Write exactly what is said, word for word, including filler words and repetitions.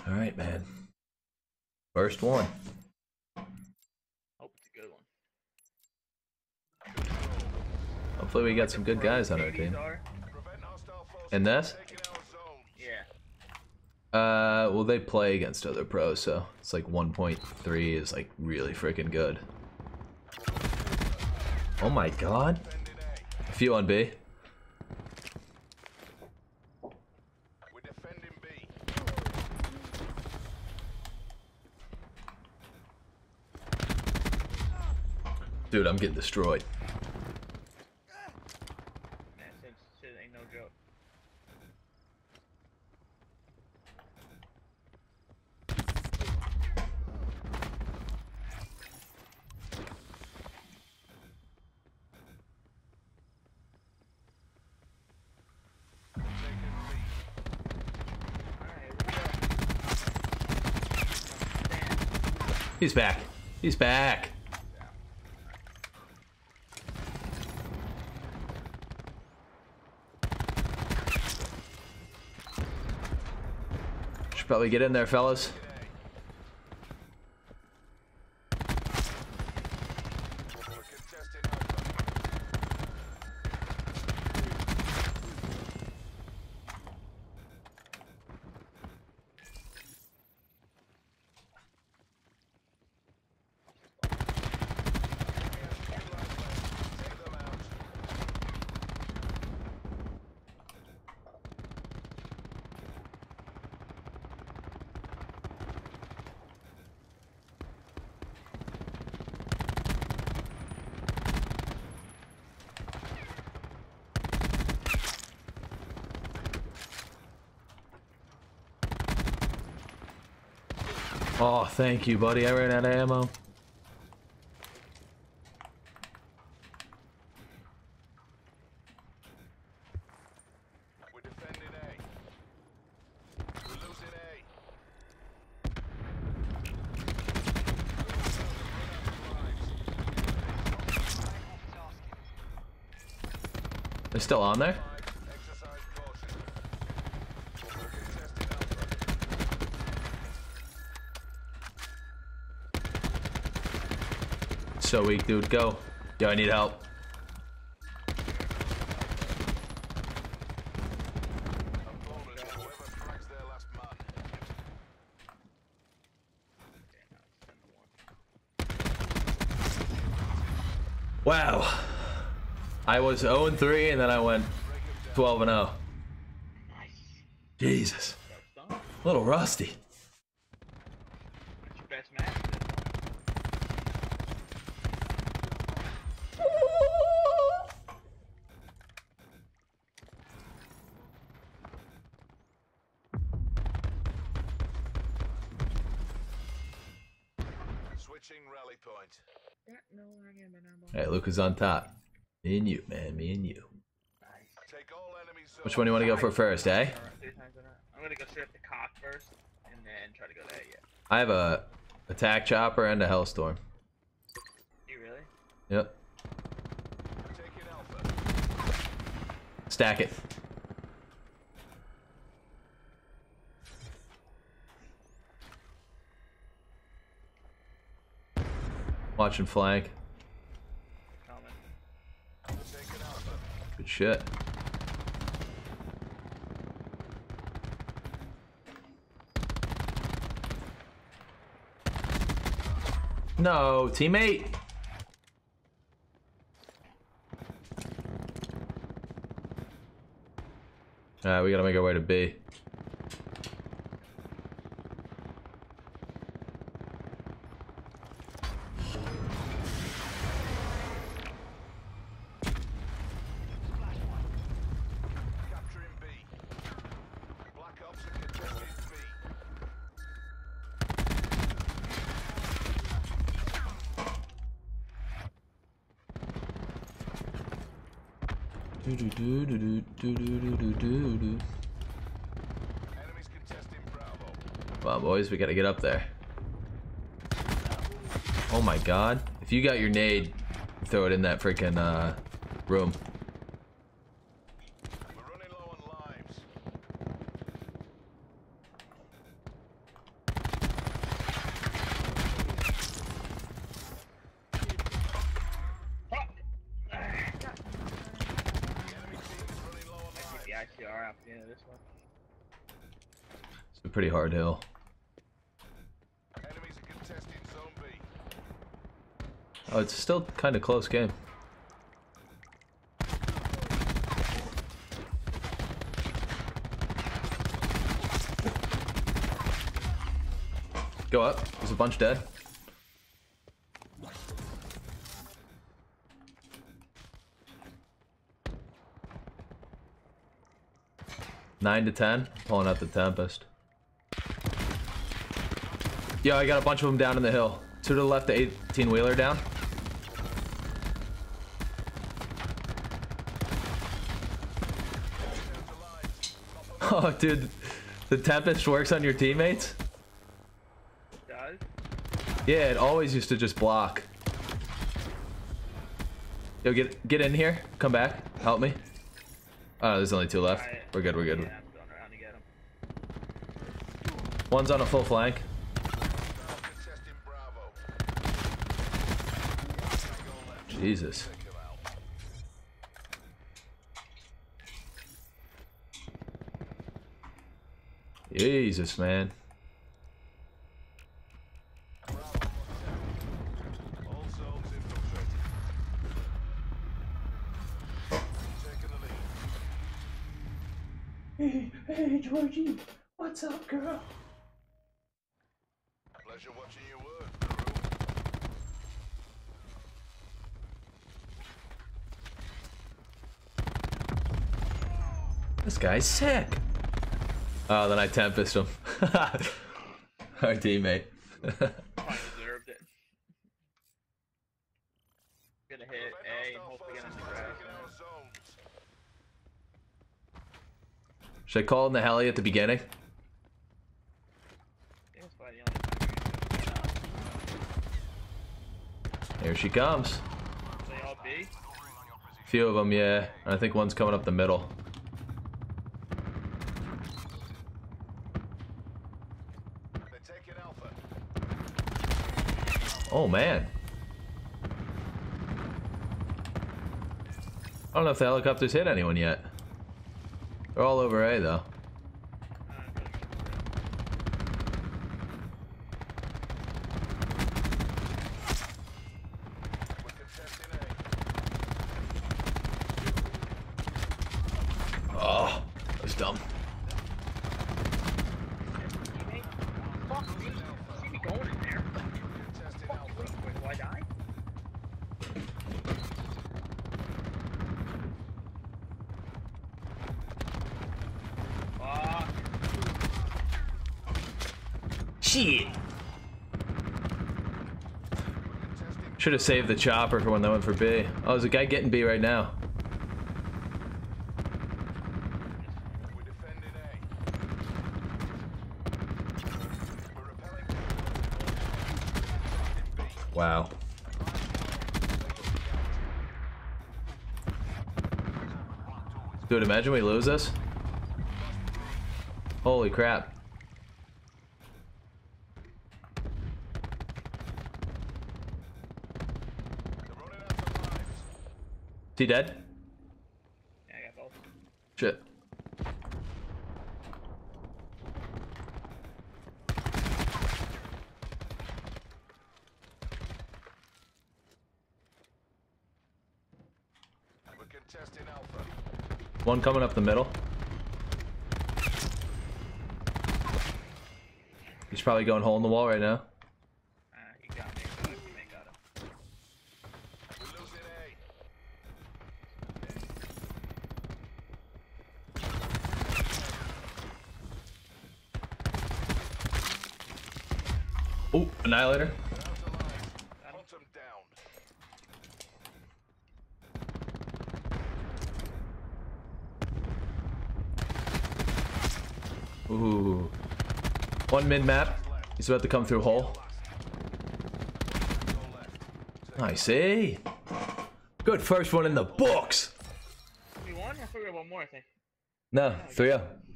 Alright, man. First one. Hope it's a good one. Hopefully we got some good guys on our team. And this? Yeah. Uh, well, they play against other pros, so it's like one point three is like really freaking good. Oh my god. A few on B. Dude, I'm getting destroyed. Man, since shit ain't no joke. He's back. He's back. Should probably get in there, fellas. Oh, thank you, buddy. I ran out of ammo. We're defending A. We're losing A. They're still on there? Exercise caution. So weak, dude. Go. Yo, I need help. Wow. I was oh and three and then I went twelve and oh. Jesus. A little rusty. What's your best match? Switching rally point. Hey, Luca's on top. Me and you, man. Me and you. Take all enemies. Which one do you want to go for first, eh? I'm gonna go straight up the cock first, and then try to go there. Yeah. I have a attack chopper and a hellstorm. You really? Yep. Taking Alpha. Stack it. Watching flank. Coming. Taking Alpha. Good shit. No, teammate. Alright, we gotta make our way to B. Capturing B. Black Ops are contesting B. Do do do do do do do do do do. Enemies contesting Bravo. Come on, boys, we gotta get up there. Oh my god. If you got your nade, throw it in that freaking uh, room. We're running low on lives. far out the end of this one. It's a pretty hard hill. Enemies are contesting Zone B. Oh, it's still kind of close game. Go up. There's a bunch dead. Nine to ten. Pulling out the Tempest. Yo, I got a bunch of them down in the hill. Two to the left, the eighteen wheeler down. Oh, dude, the Tempest works on your teammates. Does? Yeah, it always used to just block. Yo, get get in here. Come back. Help me. Oh, there's only two left. Alright. We're good. We're good. Yeah, I'm going around to get him. One's on a full flank. Contesting Bravo. Tango left. Jesus. Take him out. Jesus, man. Bravo on tap. All zones infiltrated. Taking the lead. Hey, hey, Georgie. What's up, girl? Pleasure watching you work, crew. This guy's sick. Oh, then I Tempest him. Our teammate. Probably deserved it. Gonna hit A and hopefully get him to crash. Taking our zones. Should I call in the heli at the beginning? I think that's probably the only time you're Here she comes. gonna play all B. Few of them, yeah. I think one's coming up the middle. They're taking Alpha. Oh, man. I don't know if the helicopters hit anyone yet. They're all over A, though. Uh, We're contesting A. Oh, that was dumb. teammate? Fuck me. See me going in there. Contesting Fuck Alpha. me. Wait, do I die? Fuck. Shit. Contesting Should have saved the chopper for when they went for B. Oh, there's a guy getting B right now. We're defending A. We're repelling B. Wow. Dude, imagine we lose this. Holy crap. They're running out of lives. Is he dead? Yeah, I got both. Shit. We're contesting Alpha. One coming up the middle. He's probably going hole in the wall right now. Ah, he got me. My teammate got him. We're losing A. Oh, Annihilator. They're out of lives. Hunt them down. Ooh. One mid map. He's about to come through hole. Go left. I see. Good first one in the books. We won? I forgot one more, I think. No, three oh.